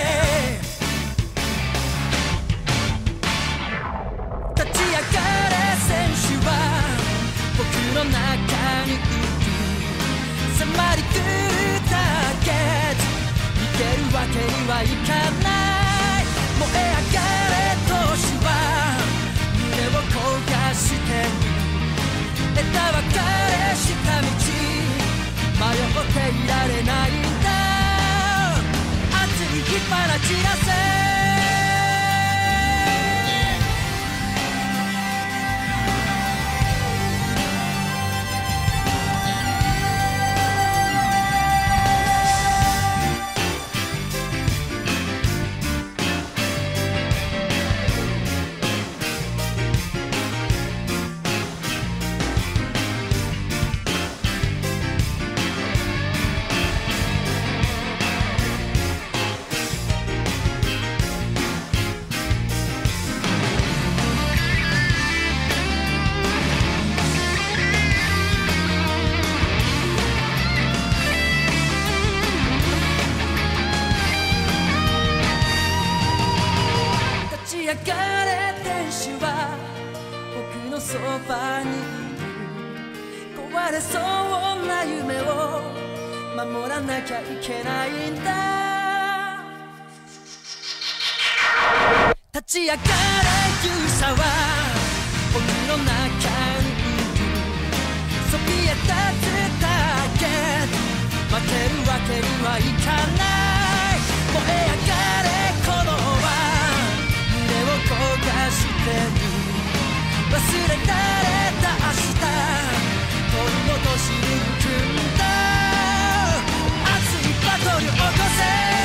立ち上がれ選手は僕の中にいる迫り来るターゲット逃げるわけにはいかない燃え上がれ闘志は胸を焦がしてる枝分かれした道迷っていられないんだ熱い火花散らせ上がれ天使は僕のそばにいる。壊れそうな夢を守らなきゃいけないんだ。立ち上がれ勇者は僕の中にいる。そびえ立つターゲット、負けるわけにはいかない。燃え上がれ炎は胸を焦がしてる。忘れられた明日取り戻しに行くんだ。熱いバトル起こせ。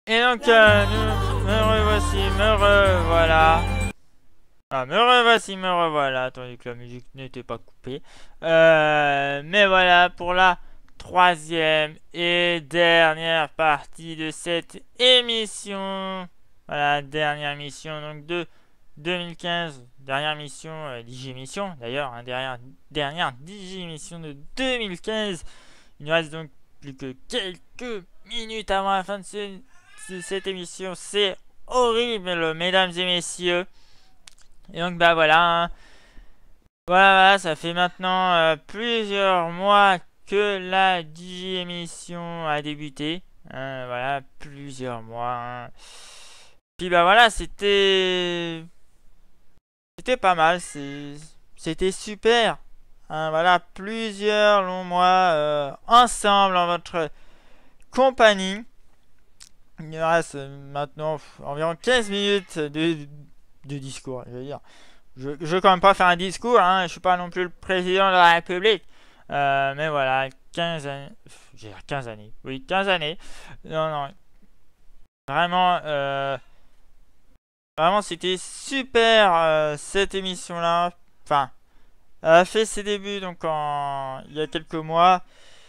Et donc, me revoici, me revoilà. Ah, me revoici, me revoilà. Attendez que la musique n'était pas coupée. Mais voilà, pour la troisième et dernière partie de cette émission. Voilà, dernière émission donc de 2015. Dernière mission, Digi-émission d'ailleurs. Hein, dernière Digi-émission de 2015. Il nous reste donc plus que quelques minutes avant la fin de cette émission. C'est horrible, mesdames et messieurs. Et donc bah voilà, hein. Voilà, ça fait maintenant plusieurs mois que la Digi-émission a débuté. Hein, voilà, plusieurs mois. Hein. Puis bah voilà, c'était pas mal, c'était super. Hein, voilà, plusieurs longs mois ensemble en votre compagnie. Il nous reste maintenant environ 15 minutes de discours, je veux dire. Je veux quand même pas faire un discours, hein, je suis pas non plus le président de la République. Mais voilà, 15 années. J'ai 15 années. Oui, 15 années. Non. Vraiment, vraiment c'était super cette émission-là. Enfin, elle a fait ses débuts donc il y a quelques mois.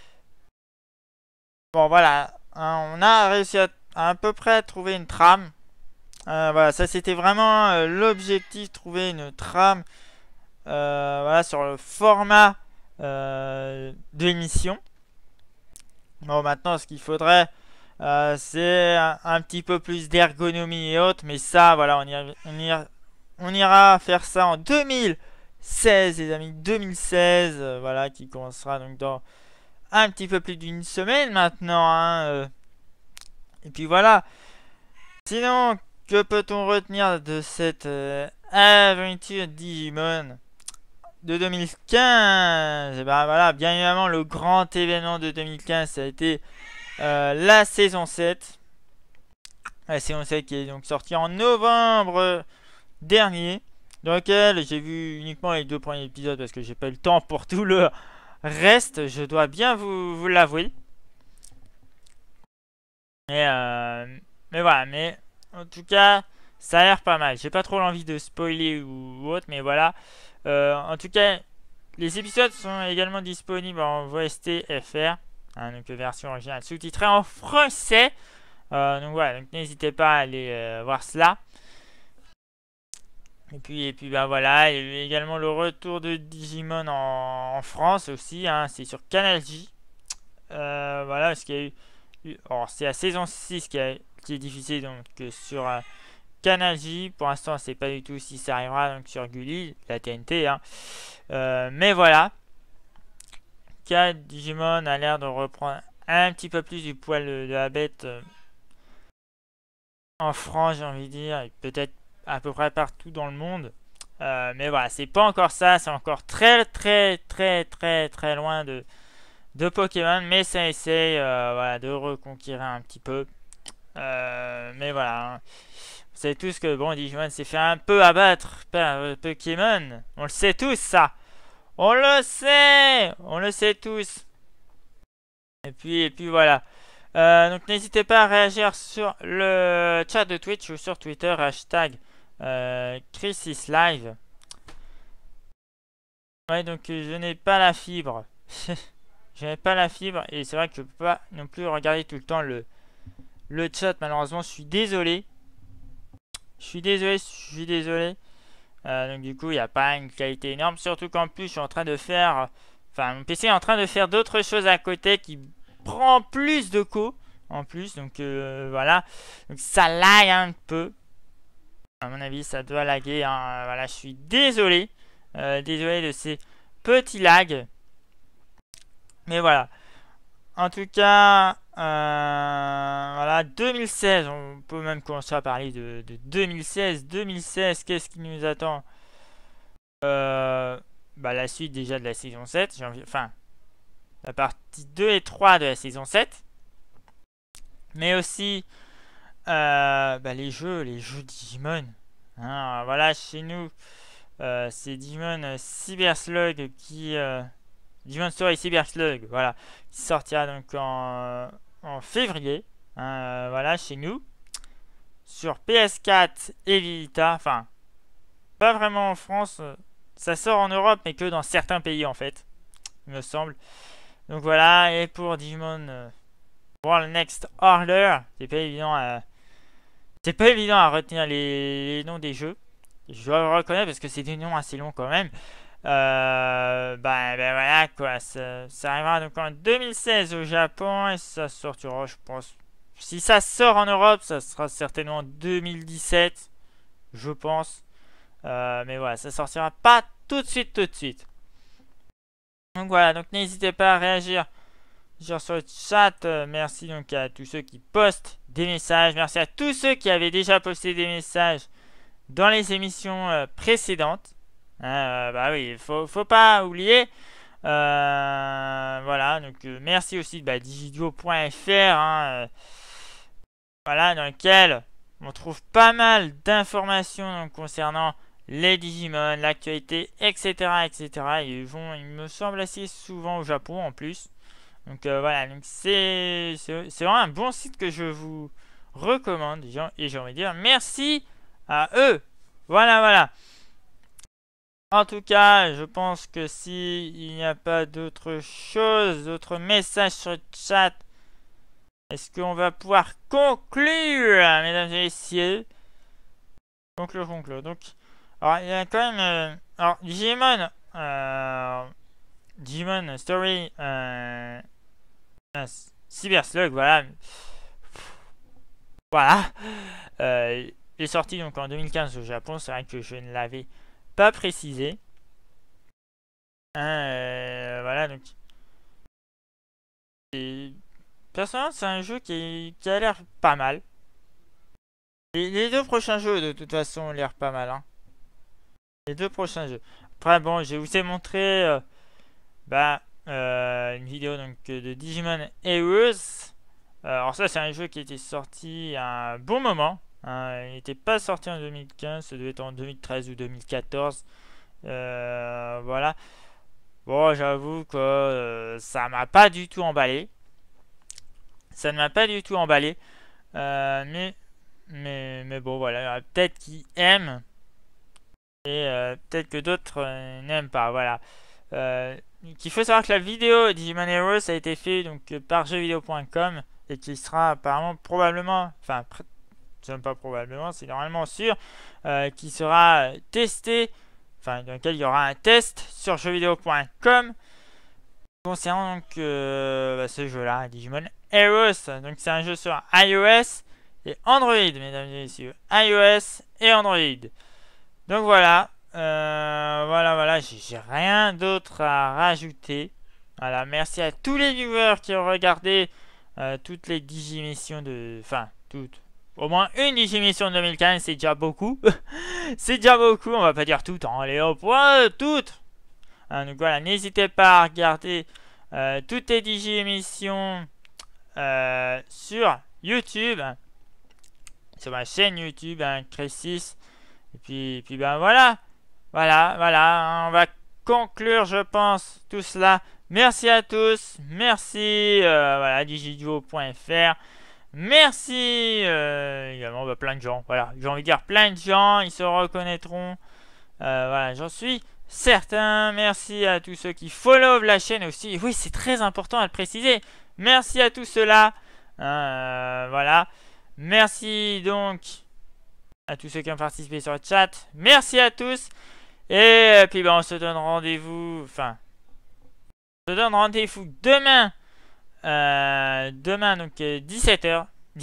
Bon voilà, hein, on a réussi à peu près trouver une trame. Voilà, ça c'était vraiment l'objectif, trouver une trame voilà, sur le format de l'émission. Bon, maintenant ce qu'il faudrait c'est un petit peu plus d'ergonomie et autres, mais ça voilà, on ira faire ça en 2016 les amis, 2016 voilà, qui commencera donc dans un petit peu plus d'une semaine maintenant, hein, et puis voilà. Sinon, que peut-on retenir de cette aventure Digimon de 2015? Et ben voilà, bien évidemment, le grand événement de 2015, ça a été la saison 7. La saison 7 qui est donc sortie en novembre dernier, dans lequel j'ai vu uniquement les 2 premiers épisodes parce que j'ai pas eu le temps pour tout le reste, je dois bien vous l'avouer. Mais voilà, mais en tout cas, ça a l'air pas mal. J'ai pas trop l'envie de spoiler ou autre, mais voilà. En tout cas, les épisodes sont également disponibles en VST FR, hein, donc version originale sous-titrée en français. Donc voilà, donc n'hésitez pas à aller voir cela. Et puis bah voilà, il y a eu également le retour de Digimon en France aussi, hein, c'est sur Canal J. Voilà, parce qu'il y a eu. Alors, c'est la saison 6 qui est diffusée donc sur Canal J. Pour l'instant, on ne sait pas du tout si ça arrivera donc sur Gulli, la TNT. Hein. Mais voilà. Digimon a l'air de reprendre un petit peu plus du poil de la bête en France, j'ai envie de dire, et peut-être à peu près partout dans le monde. Mais voilà, c'est pas encore ça, c'est encore très loin de Pokémon, mais ça essaye voilà, de reconquérir un petit peu. Mais voilà, hein. Vous savez tous que bon, Digimon s'est fait un peu abattre par Pokémon. On le sait tous, ça. On le sait tous. Et puis voilà. Donc n'hésitez pas à réagir sur le chat de Twitch ou sur Twitter, hashtag ChrisisLive. Ouais, donc je n'ai pas la fibre. Je n'ai pas la fibre et c'est vrai que je peux pas non plus regarder tout le temps le chat, malheureusement. Je suis désolé. Donc du coup, il n'y a pas une qualité énorme. Surtout qu'en plus, je suis en train de faire... Enfin, mon PC est en train de faire d'autres choses à côté qui prend plus de co en plus. Donc voilà. Donc ça lag un peu. À mon avis, ça doit laguer. Hein. Voilà, je suis désolé. Désolé de ces petits lags. Mais voilà. En tout cas, voilà, 2016, on peut même commencer à parler de 2016. 2016, qu'est-ce qui nous attend? Bah, la suite déjà de la saison 7, enfin, la partie 2 et 3 de la saison 7. Mais aussi, bah, les jeux Digimon. Hein, voilà, chez nous, c'est Digimon Cyberslug qui... Digimon Story Cyberslug, voilà, qui sortira donc en février, hein, voilà, chez nous. sur PS4 et Vita. Enfin, pas vraiment en France. Ça sort en Europe, mais que dans certains pays en fait, il me semble. Donc voilà, et pour Digimon World Next Order, c'est pas évident à retenir les noms des jeux. Je dois le reconnaître parce que c'est des noms assez longs quand même. Ben voilà quoi, ça arrivera donc en 2016 au Japon et ça sortira, je pense. Si ça sort en Europe, ça sera certainement en 2017, je pense. Mais voilà, ça sortira pas tout de suite. Donc voilà, donc n'hésitez pas à réagir sur le chat. Merci donc à tous ceux qui postent des messages. Merci à tous ceux qui avaient déjà posté des messages dans les émissions précédentes. Bah oui, faut pas oublier. Voilà, donc merci aussi de digiduo.fr, voilà, dans lequel on trouve pas mal d'informations concernant les Digimon, l'actualité, etc. Ils vont, il me semble, assez souvent au Japon en plus. Donc voilà, donc c'est vraiment un bon site que je vous recommande. Et j'ai envie de dire merci à eux. Voilà. En tout cas, je pense que si il n'y a pas d'autres choses, d'autres messages sur le chat, est-ce qu'on va pouvoir conclure, mesdames et messieurs? Conclure. Donc, alors il y a quand même, alors Digimon Story, Cyber Slug, voilà. Il est sorti donc en 2015 au Japon. C'est vrai que je ne l'avais pas précisé. Voilà, donc. Et personnellement, c'est un jeu qui a l'air pas mal. Et les deux prochains jeux, de toute façon, ont l'air pas mal. Les deux prochains jeux. Après, bon, je vous ai montré une vidéo donc, de Digimon Heroes. Alors ça, c'est un jeu qui était sorti à un bon moment. Il n'était pas sorti en 2015, ça devait être en 2013 ou 2014. Voilà. Bon, j'avoue que ça m'a pas du tout emballé. Ça ne m'a pas du tout emballé. Mais bon, voilà. Il y en a peut-être qui aiment. Et peut-être que d'autres n'aiment pas. Voilà. Il faut savoir que la vidéo Digimon Heroes a été faite donc, par jeuxvideo.com. Et qui sera apparemment probablement, enfin, c'est pas probablement, c'est normalement sûr, qui sera testé, enfin, dans lequel il y aura un test sur jeuxvideo.com concernant donc ce jeu-là, Digimon Heroes. Donc c'est un jeu sur iOS et Android, mesdames et messieurs, iOS et Android. Donc voilà, voilà, j'ai rien d'autre à rajouter. Voilà, merci à tous les viewers qui ont regardé toutes les digimissions de... Enfin, toutes. Au moins une digimission de 2015, c'est déjà beaucoup. C'est déjà beaucoup, on va pas dire toutes. Allez hop, toutes. Donc voilà, n'hésitez pas à regarder toutes les digimissions sur YouTube. Sur ma chaîne YouTube, Chris6. Et puis ben voilà. Voilà, on va conclure, je pense, tout cela. Merci à tous, merci voilà, digiduo.fr, merci également plein de gens, voilà, j'ai envie de dire plein de gens, ils se reconnaîtront, voilà, j'en suis certain. Merci à tous ceux qui follow la chaîne aussi, oui, c'est très important à le préciser, merci à tous ceux-là, voilà, merci donc à tous ceux qui ont participé sur le chat, merci à tous, et puis on se donne rendez-vous, je donne rendez-vous demain. Demain, donc 17h.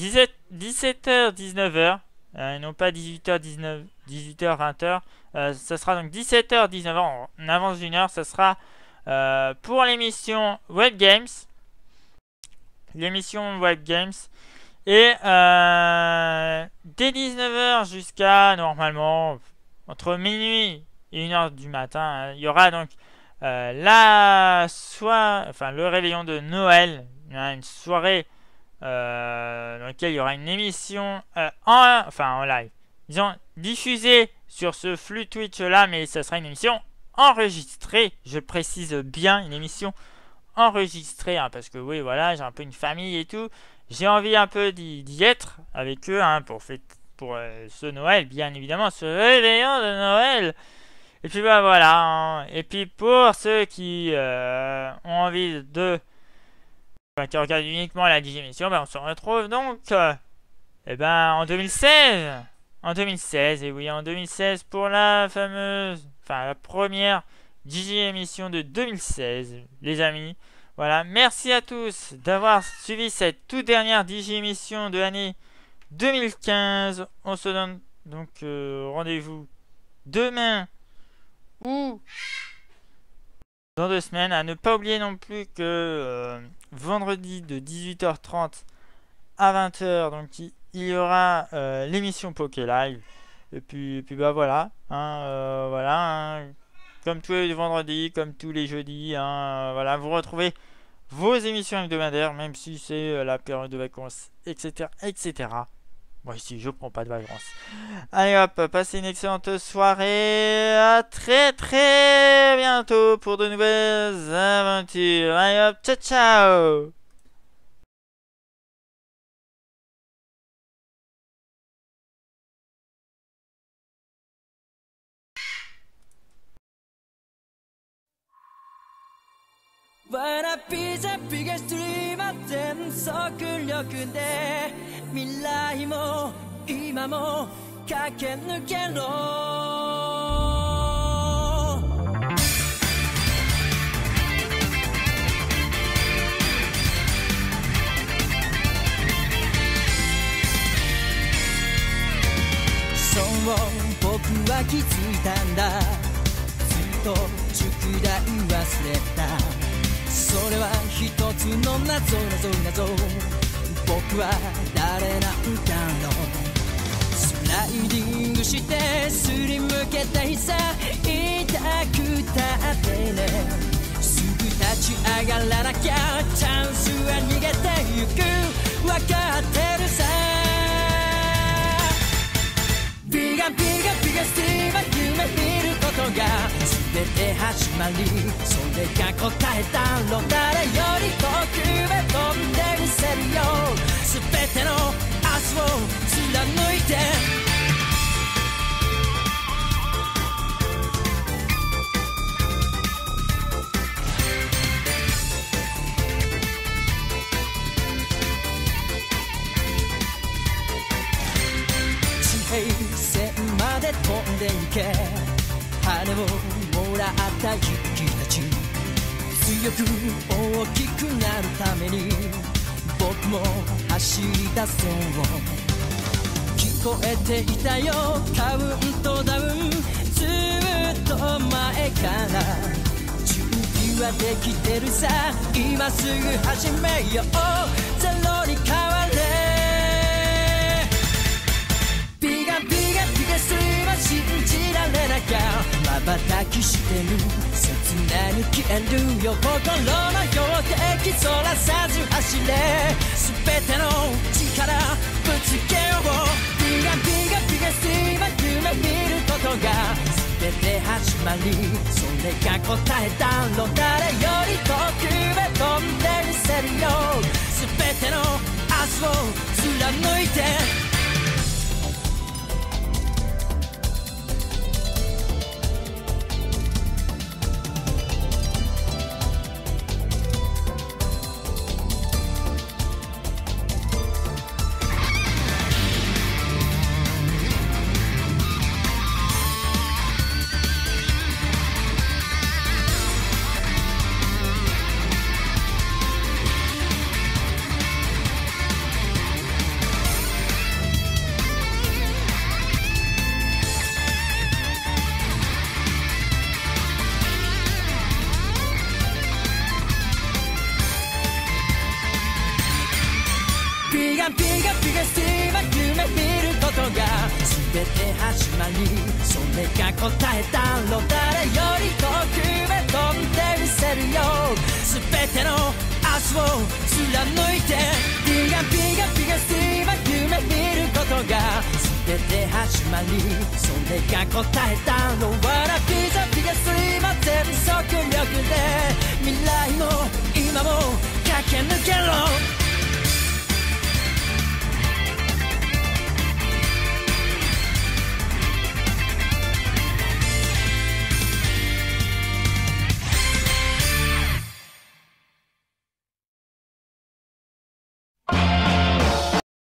17h, 19h. Non pas 18h, 20h. Ça sera donc 17h, 19h. On avance d'une heure. Ça sera pour l'émission Web Games. L'émission Web Games. Et dès 19h jusqu'à normalement entre minuit et 1h du matin, il y aura donc le réveillon de Noël, une soirée dans laquelle il y aura une émission en live, disons diffusée sur ce flux Twitch là, mais ça sera une émission enregistrée, je précise bien, une émission enregistrée, parce que oui, voilà, j'ai un peu une famille et tout, j'ai envie un peu d'y être avec eux, pour pour ce Noël, bien évidemment, ce réveillon de Noël. Et puis bah voilà, hein. Et puis pour ceux qui ont envie de... qui regardent uniquement la 10e émission, on se retrouve donc en 2016. En 2016, et oui, en 2016 pour la fameuse... la première 10e émission de 2016, les amis. Voilà, merci à tous d'avoir suivi cette toute dernière 10e émission de l'année 2015. On se donne donc rendez-vous demain ou dans 2 semaines. À ne pas oublier non plus que vendredi de 18h30 à 20h, donc il y aura l'émission Poké Live. Et puis bah voilà, comme tous les vendredis, comme tous les jeudis, voilà, vous retrouvez vos émissions hebdomadaires, même si c'est la période de vacances, etc., etc. Moi ici, je prends pas de vacances. Allez hop, passez une excellente soirée. À très très bientôt pour de nouvelles aventures. Allez hop, ciao ciao. わらピザピガストリーム全速力で未来も今も駆け抜けろそう僕は気づいたんだずっと宿題忘れたそれは一つの謎僕は誰なんだろうスライディングしてすりむけたいさ痛くたってねすぐ立ち上がらなきゃチャンスは逃げてゆくわかってるさビガスティーは夢見ることが全て始まりそれが答えだろ誰より遠くへ飛んでみせるよ全ての明日を貫いて地平線まで飛んでいけ羽をもらった勇気たち強く大きくなるために僕も走り出そう聞こえていたよカウントダウンずっと前から準備はできてるさ今すぐ始めようゼロに変われビガストリーは信じられなきゃ瞬きしてる切なに消えるよ心の標的そらさず走れ全ての力ぶつけようビガストリーは夢見ることが全て始まりそれが答えだろ誰より遠くへ飛んでみせるよ全ての明日を貫いてビガスティは夢見ることが全て始まりそれが答えだろ誰より遠くへ飛んでみせるよ全ての明日を貫いてビガスティは夢見ることが全て始まりそれが答えだろわらビガスティは全速力で未来も今も駆け抜けろ